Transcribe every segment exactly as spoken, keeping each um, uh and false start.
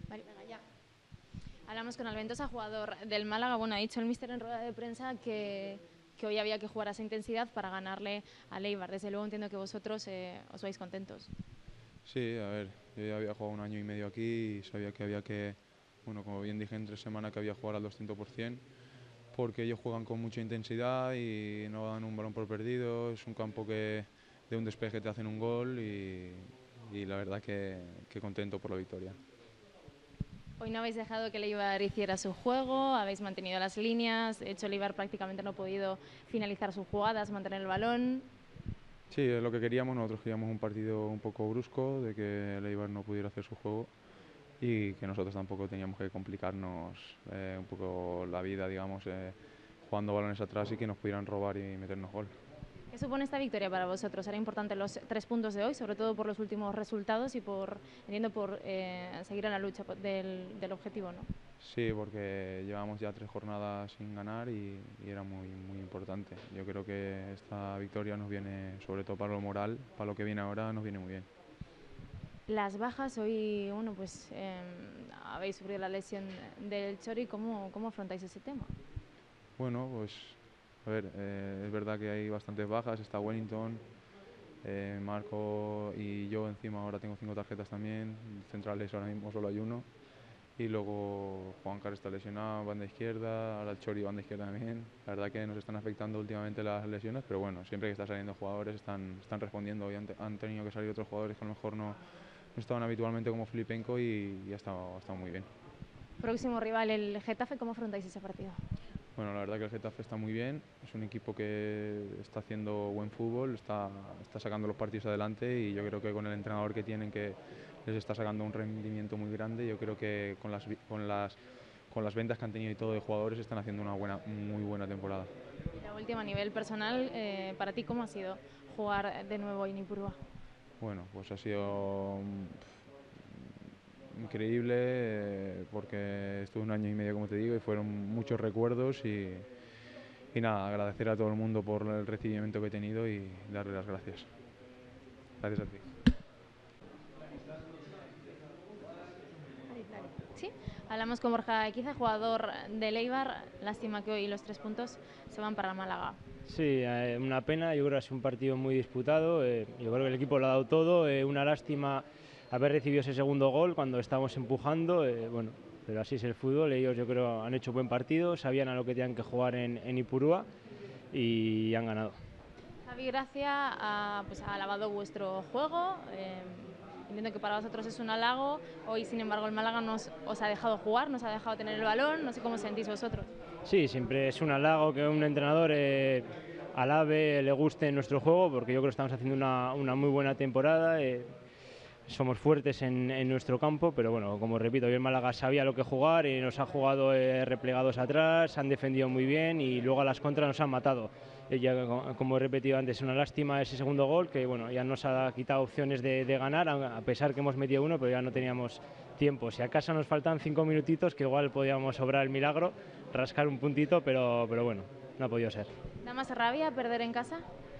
Vale, venga, ya. Hablamos con Alventosa, jugador del Málaga. Bueno, ha dicho el míster en rueda de prensa que, que hoy había que jugar a esa intensidad para ganarle al Eibar. Desde luego entiendo que vosotros eh, os vais contentos. Sí, a ver, yo ya había jugado un año y medio aquí y sabía que había que, bueno, como bien dije en tres semanas, que había que jugar al doscientos por cien, porque ellos juegan con mucha intensidad y no dan un balón por perdido. Es un campo que de un despeje te hacen un gol y, y la verdad que, que contento por la victoria. Hoy no habéis dejado que el Eibar hiciera su juego, habéis mantenido las líneas, de hecho el Eibar prácticamente no ha podido finalizar sus jugadas, mantener el balón. Sí, es lo que queríamos. Nosotros queríamos un partido un poco brusco, de que el Eibar no pudiera hacer su juego y que nosotros tampoco teníamos que complicarnos eh, un poco la vida, digamos, eh, jugando balones atrás y que nos pudieran robar y meternos gol. ¿Qué supone esta victoria para vosotros? Era importante los tres puntos de hoy, sobre todo por los últimos resultados y por, entiendo, por eh, seguir en la lucha del, del objetivo, ¿no? Sí, porque llevamos ya tres jornadas sin ganar y, y era muy, muy importante. Yo creo que esta victoria nos viene, sobre todo para lo moral, para lo que viene ahora, nos viene muy bien. Las bajas, hoy, bueno, pues eh, habéis sufrido la lesión del Chori. ¿Cómo, cómo afrontáis ese tema? Bueno, pues a ver, eh, es verdad que hay bastantes bajas. Está Wellington, eh, Marco y yo encima ahora tengo cinco tarjetas también. Centrales ahora mismo solo hay uno. Y luego Juan Carlos está lesionado, banda izquierda, ahora el Chori, banda izquierda también. La verdad que nos están afectando últimamente las lesiones, pero bueno, siempre que están saliendo jugadores están, están respondiendo. Hoy han, han tenido que salir otros jugadores que a lo mejor no, no estaban habitualmente, como Filipenko, y, y ha, estado, ha estado muy bien. Próximo rival, el Getafe, ¿cómo afrontáis ese partido? Bueno, la verdad que el Getafe está muy bien, es un equipo que está haciendo buen fútbol, está, está sacando los partidos adelante y yo creo que con el entrenador que tienen, que les está sacando un rendimiento muy grande, yo creo que con las, con las, con las ventas que han tenido y todo de jugadores están haciendo una buena, muy buena temporada. Y la última, a nivel personal, eh, para ti, ¿cómo ha sido jugar de nuevo en Ipurúa? Bueno, pues ha sido increíble eh, porque estuve un año y medio, como te digo, y fueron muchos recuerdos y, y nada, agradecer a todo el mundo por el recibimiento que he tenido y darle las gracias. Gracias a ti. Sí, hablamos con Borja Equiza, jugador del Eibar. Lástima que hoy los tres puntos se van para Málaga. Sí, eh, una pena. Yo creo que ha sido un partido muy disputado. Eh, yo creo que el equipo lo ha dado todo. Eh, una lástima haber recibido ese segundo gol cuando estábamos empujando. Eh, bueno, pero así es el fútbol. Ellos, yo creo, han hecho buen partido. Sabían a lo que tenían que jugar en, en Ipurúa y han ganado. Javi Gracia ha, pues, ha alabado vuestro juego. Eh, entiendo que para vosotros es un halago. Hoy, sin embargo, el Málaga nos, os ha dejado jugar, nos ha dejado tener el balón. No sé cómo sentís vosotros. Sí, siempre es un halago que un entrenador eh, alabe, le guste nuestro juego, porque yo creo que estamos haciendo una, una muy buena temporada. Eh, somos fuertes en, en nuestro campo, pero bueno, como repito, hoy el Málaga sabía lo que jugar y nos ha jugado eh, replegados atrás, han defendido muy bien y luego a las contras nos han matado. Eh, ya, como he repetido antes, es una lástima ese segundo gol, que bueno, ya nos ha quitado opciones de, de ganar, a pesar que hemos metido uno, pero ya no teníamos tiempo. Si acaso nos faltan cinco minutitos, que igual podíamos sobrar el milagro, rascar un puntito, pero, pero bueno, no ha podido ser. ¿Da más rabia perder en casa?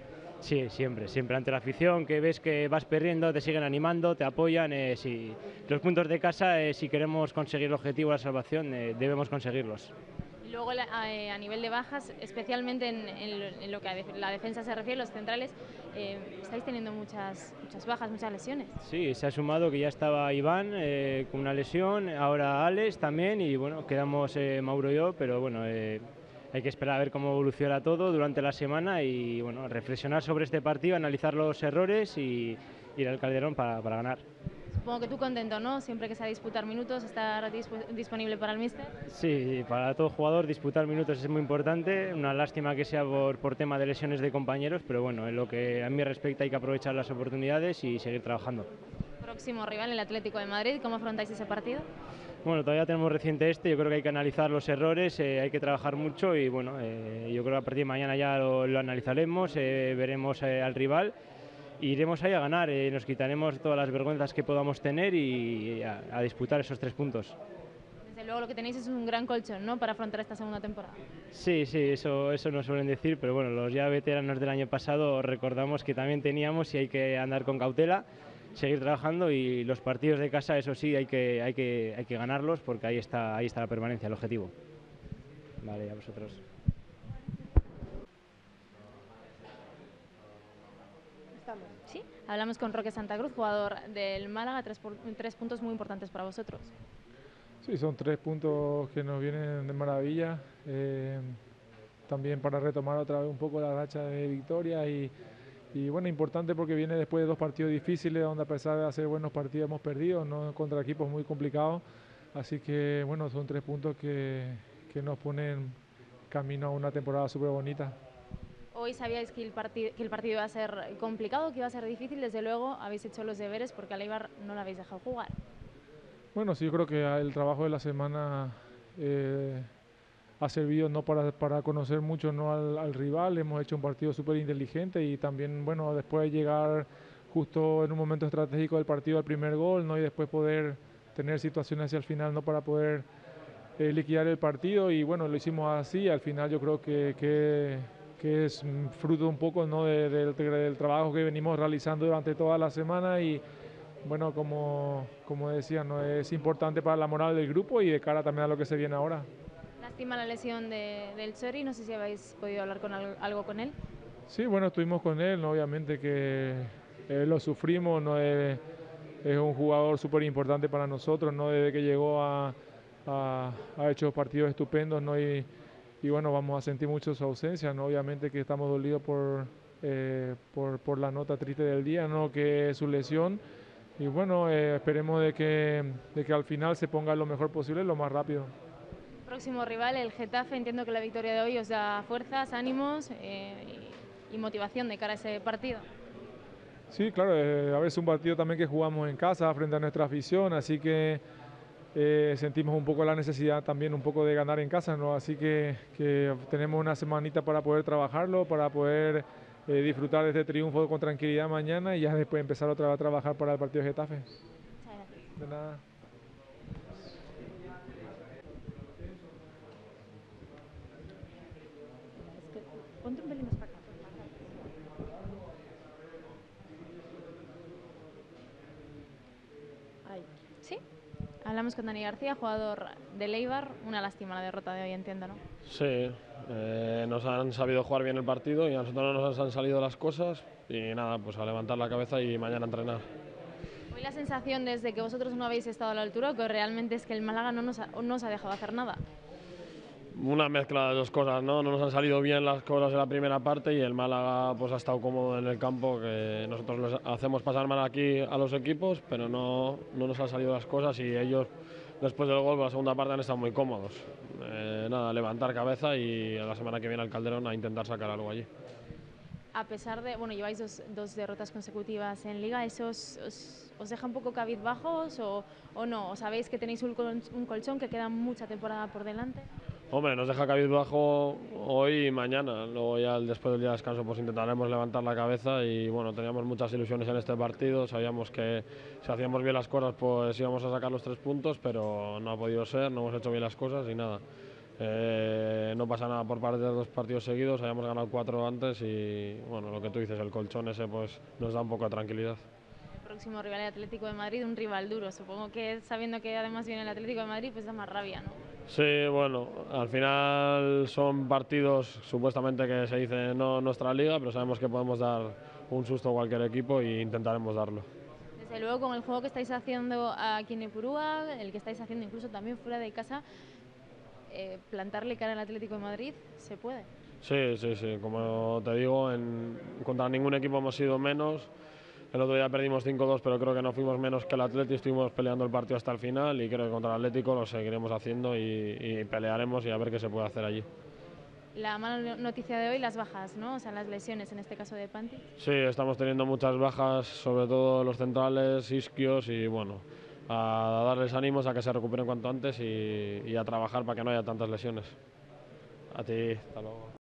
Sí, siempre, siempre ante la afición, que ves que vas perdiendo, te siguen animando, te apoyan. Eh, si, los puntos de casa, eh, si queremos conseguir el objetivo de la salvación, eh, debemos conseguirlos. Y luego eh, a nivel de bajas, especialmente en, en, en lo que a la defensa se refiere, los centrales, eh, estáis teniendo muchas, muchas bajas, muchas lesiones. Sí, se ha sumado que ya estaba Iván eh, con una lesión, ahora Alex también, y bueno, quedamos eh, Mauro y yo, pero bueno... Eh, hay que esperar a ver cómo evoluciona todo durante la semana y bueno, reflexionar sobre este partido, analizar los errores y ir al Calderón para, para ganar. Supongo que tú contento, ¿no? Siempre que sea disputar minutos, estar disp disponible para el míster. Sí, para todo jugador disputar minutos es muy importante. Una lástima que sea por, por tema de lesiones de compañeros, pero bueno, en lo que a mí respecta hay que aprovechar las oportunidades y seguir trabajando. Próximo rival, el Atlético de Madrid, ¿cómo afrontáis ese partido? Bueno, todavía tenemos reciente este, yo creo que hay que analizar los errores, eh, hay que trabajar mucho y bueno, eh, yo creo que a partir de mañana ya lo, lo analizaremos, eh, veremos eh, al rival, e iremos ahí a ganar, eh, nos quitaremos todas las vergüenzas que podamos tener y, y a, a disputar esos tres puntos. Desde luego lo que tenéis es un gran colchón, ¿no?, para afrontar esta segunda temporada. Sí, sí, eso, eso nos suelen decir, pero bueno, los ya veteranos del año pasado recordamos que también teníamos y hay que andar con cautela. seguir trabajando y los partidos de casa, eso sí, hay que, hay que, hay que ganarlos porque ahí está, ahí está la permanencia, el objetivo. Vale, a vosotros. Sí, hablamos con Roque Santa Cruz, jugador del Málaga, tres, por, tres puntos muy importantes para vosotros. Sí, son tres puntos que nos vienen de maravilla. Eh, también para retomar otra vez un poco la racha de victoria y, y bueno, importante porque viene después de dos partidos difíciles donde a pesar de hacer buenos partidos hemos perdido, ¿no? Contra equipos muy complicados. Así que bueno, son tres puntos que, que nos ponen camino a una temporada súper bonita. Hoy sabíais que el, que el partido iba a ser complicado, que iba a ser difícil, desde luego habéis hecho los deberes porque al Eibar no lo habéis dejado jugar. Bueno, sí, yo creo que el trabajo de la semana eh, ha servido no para, para conocer mucho no al, al rival, hemos hecho un partido súper inteligente y también, bueno, después de llegar justo en un momento estratégico del partido al primer gol, ¿no? Y después poder tener situaciones hacia el final, ¿no? Para poder eh, liquidar el partido y bueno, lo hicimos así, al final yo creo que, que, que es fruto un poco, ¿no? de, de, del trabajo que venimos realizando durante toda la semana y bueno, como, como decía, ¿no? Es importante para la moral del grupo y de cara también a lo que se viene ahora. Lástima la lesión de, del Chori, no sé si habéis podido hablar con algo, algo con él. Sí, bueno, estuvimos con él, ¿no? Obviamente que eh, lo sufrimos, ¿no? Es, es un jugador súper importante para nosotros, ¿no? Desde que llegó a, a, ha hecho partidos estupendos, ¿no? Y, y bueno, vamos a sentir mucho su ausencia, ¿no? Obviamente que estamos dolidos por, eh, por, por la nota triste del día, ¿no? Que es su lesión. Y bueno, eh, esperemos de que, de que al final se ponga lo mejor posible, lo más rápido. Próximo rival, el Getafe. Entiendo que la victoria de hoy os da fuerzas, ánimos eh, y, y motivación de cara a ese partido. Sí, claro, eh, a ver, es un partido también que jugamos en casa frente a nuestra afición, así que eh, sentimos un poco la necesidad también un poco de ganar en casa, ¿no? Así que, que tenemos una semanita para poder trabajarlo, para poder Eh, disfrutar de este triunfo con tranquilidad mañana y ya después empezar otra vez a trabajar para el partido de Getafe. De nada. Ponte un pelín más para acá. Ahí. ¿Sí? Hablamos con Dani García, jugador del Eibar. Una lástima la derrota de hoy, entiendo, ¿no? Sí, eh, nos han sabido jugar bien el partido y a nosotros no nos han salido las cosas y nada, pues a levantar la cabeza y mañana a entrenar. Hoy la sensación desde que vosotros no habéis estado a la altura, que realmente es que el Málaga no nos ha, no os ha dejado hacer nada. Una mezcla de dos cosas, ¿no? No nos han salido bien las cosas en la primera parte y el Málaga pues ha estado cómodo en el campo, que nosotros les hacemos pasar mal aquí a los equipos, pero no, no nos han salido las cosas y ellos después del gol, la segunda parte han estado muy cómodos. Eh, nada, levantar cabeza y a la semana que viene al Calderón a intentar sacar algo allí. A pesar de, bueno, lleváis dos, dos derrotas consecutivas en Liga, ¿eso os, os, os deja un poco cabizbajos o, o no? ¿O sabéis que tenéis un, col un colchón, que queda mucha temporada por delante? Hombre, nos deja cabizbajo hoy y mañana. Luego ya después del día de descanso pues intentaremos levantar la cabeza y bueno, teníamos muchas ilusiones en este partido. Sabíamos que si hacíamos bien las cosas pues íbamos a sacar los tres puntos, pero no ha podido ser, no hemos hecho bien las cosas y nada. Eh, no pasa nada por parte de dos partidos seguidos, habíamos ganado cuatro antes y bueno, lo que tú dices, el colchón ese pues nos da un poco de tranquilidad. El próximo rival, el Atlético de Madrid, un rival duro. Supongo que sabiendo que además viene el Atlético de Madrid, pues da más rabia, ¿no? Sí, bueno, al final son partidos supuestamente que se dice no nuestra liga, pero sabemos que podemos dar un susto a cualquier equipo e intentaremos darlo. Desde luego, con el juego que estáis haciendo aquí en Ipurúa, el que estáis haciendo incluso también fuera de casa, eh, plantarle cara al Atlético de Madrid, ¿se puede? Sí, sí, sí, como te digo, en, contra ningún equipo hemos sido menos. El otro día perdimos cinco dos, pero creo que no fuimos menos que el Atlético, estuvimos peleando el partido hasta el final y creo que contra el Atlético lo seguiremos haciendo y, y pelearemos y a ver qué se puede hacer allí. La mala noticia de hoy, las bajas, ¿no? O sea, las lesiones, en este caso de Pantic. Sí, estamos teniendo muchas bajas, sobre todo los centrales, isquios y bueno, a darles ánimos a que se recuperen cuanto antes y, y a trabajar para que no haya tantas lesiones. A ti, hasta luego.